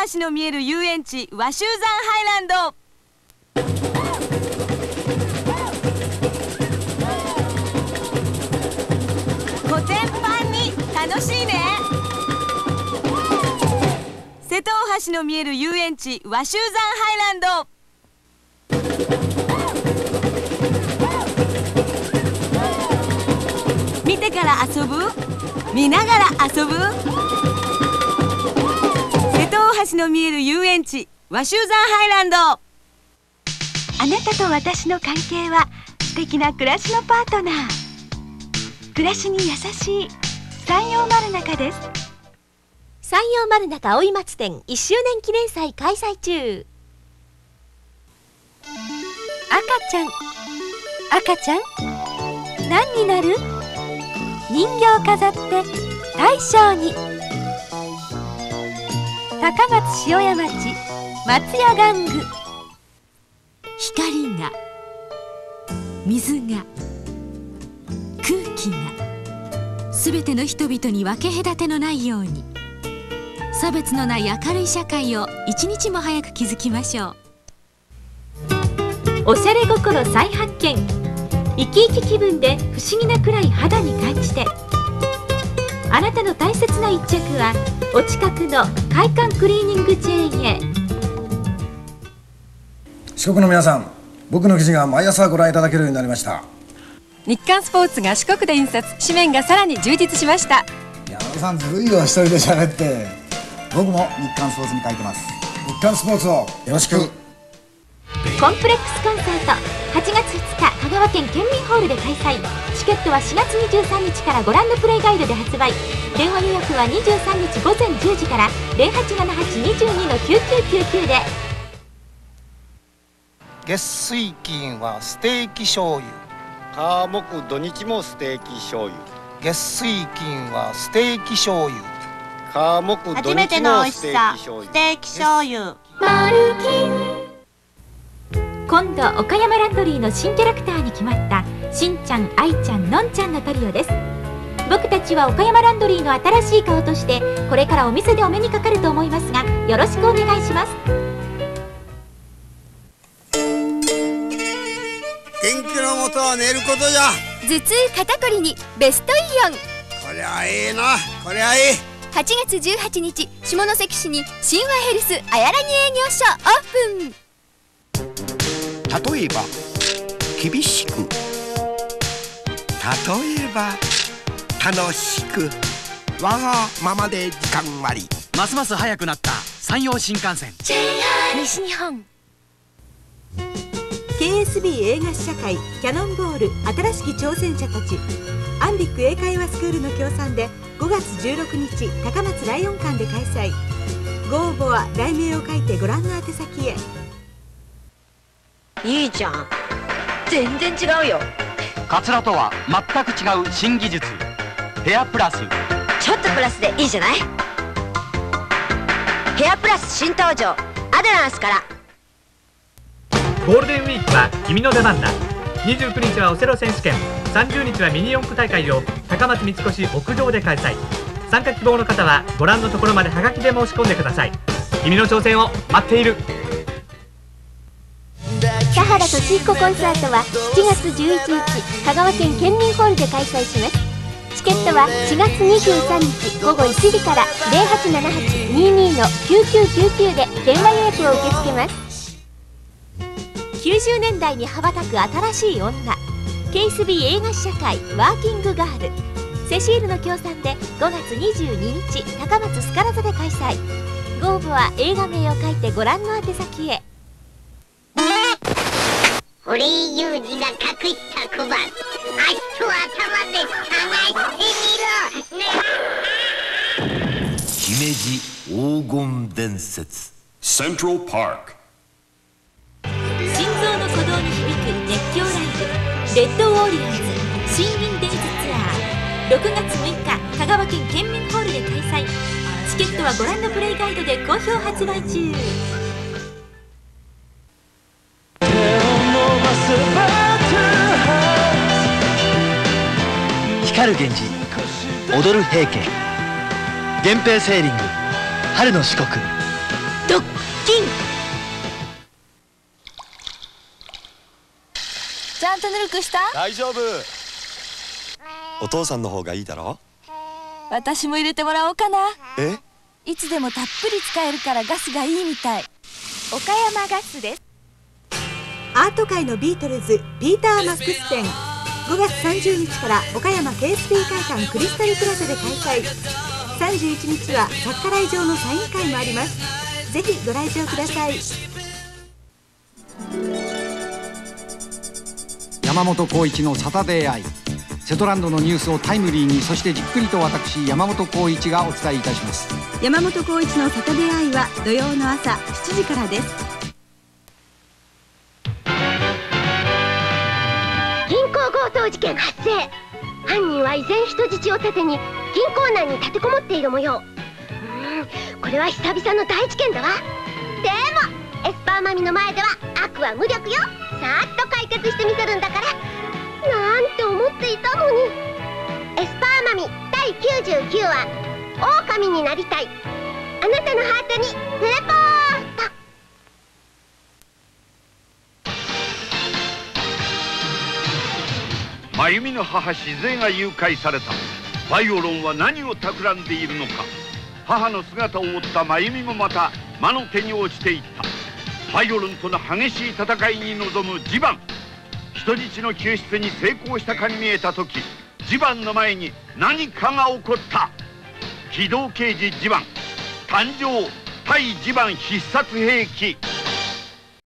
橋の見える遊園地和州山ハイランド。コテンパンに楽しいね。瀬戸大橋の見える遊園地和州山ハイランド。見てから遊ぶ？見ながら遊ぶ？瀬戸大橋の見える遊園地和州山ハイランド。あなたと私の関係は素敵な暮らしのパートナー。暮らしに優しい山陽丸中です。 山陽丸中葵松店1周年記念祭開催中。赤ちゃん何になる？人形飾って大将に。高松塩屋町松屋玩具。 光が水が空気がすべての人々に分け隔てのないように、差別のない明るい社会を一日も早く築きましょう。 おしゃれ心再発見。生き生き気分で不思議なくらい肌に感じて。あなたの大切な一着はお近くの快感クリーニングチェーンへ。 四国の皆さん、僕の記事が毎朝ご覧いただけるようになりました。 日刊スポーツが四国で印刷、紙面がさらに充実しました。 山田さんずるいよ、一人で喋って。僕も日刊スポーツに書いてます。 日刊スポーツをよろしく。 コンプレックスコンサート8月2日香川県県民ホールで開催。チケットは4月23日からご覧のプレイガイドで発売。電話予約は23日午前10時から087822-9999で。 月水金はステーキ醤油。 火木土日もステーキ醤油。 月水金はステーキ醤油。 火木土日もステーキ醤油。 ステーキ醤油。 今度岡山ランドリーの新キャラクターに決まったしんちゃん、あいちゃん、のんちゃんのトリオです。僕たちは岡山ランドリーの新しい顔としてこれからお店でお目にかかると思いますが、よろしくお願いします。 元気のもとは寝ることじゃ。 頭痛肩こりにベストイオン。 こりゃいいな、こりゃいい。 8月18日下関市に神話ヘルスあやらに営業所オープン。 例えば厳しく、例えば楽しく、わがままで時間割。 ますます速くなった山陽新幹線。 西日本。 KSB 映画試写会キャノンボール新しき挑戦者たち。アンビック英会話スクールの協賛で5月16日高松ライオン館で開催。ご応募は題名を書いてご覧の宛先へ。 いいじゃん、全然違うよ。 カツラとは全く違う新技術、ヘアプラス。 ちょっとプラスでいいじゃない。ヘアプラス新登場、アデランスから。 ゴールデンウィークは君の出番だ。29日はオセロ選手権、30日はミニ四駆大会を高松三越屋上で開催。参加希望の方はご覧のところまでハガキで申し込んでください。君の挑戦を待っている。 田原俊彦コンサートは7月11日香川県県民ホールで開催します。チケットは4月23日午後1時から0878-22-9999で電話予約を受け付けます。90年代に羽ばたく新しい女、ケイスビー映画試写会ワーキングガール。セシールの協賛で5月22日高松スカラ座で開催。ご応募は映画名を書いてご覧の宛先へ。 堀井雄二が隠した小判、足と頭で探してみろ、 姫路黄金伝説。 心臓の鼓動に響く熱狂ライブ、レッドウォーリアーズ新インデイズツアー、6月6日香川県県民ホールで開催。チケットはご覧のプレイガイドで好評発売中。 光る源氏、踊る平家、源平セーリング、春の四国、 ちゃんとぬるくした？ 大丈夫。お父さんの方がいいだろ。 私も入れてもらおうかな。 え？ いつでもたっぷり使えるからガスがいいみたい。 岡山ガスです。 アート界のビートルズピーター・マックス展、5月30日から岡山 KSP 会館クリスタルプラザで開催。31日は作家来場のサイン会もあります。ぜひご来場ください。 山本浩一のサタデーアイ。瀬戸ランドのニュースをタイムリーに、そしてじっくりと私山本浩一がお伝えいたします。 山本浩一のサタデーアイは土曜の朝7時からです。 銀行強盗事件発生。犯人は依然人質を盾に銀行内に立てこもっている模様。これは久々の大事件だわ。でもエスパーマミの前では悪は無力よ。さーっと解決してみせるんだから。なんて思っていたのに。エスパーマミ第99話「狼になりたい」。あなたのハートにテレポート。 真由美の母静江が誘拐された。バイオロンは何を企んでいるのか。母の姿を追った真由美もまた魔の手に落ちていった。バイオロンとの激しい戦いに臨むジバン。人質の救出に成功したかに見えた時、ジバンの前に何かが起こった。機動刑事ジバン誕生。対ジバン必殺兵器。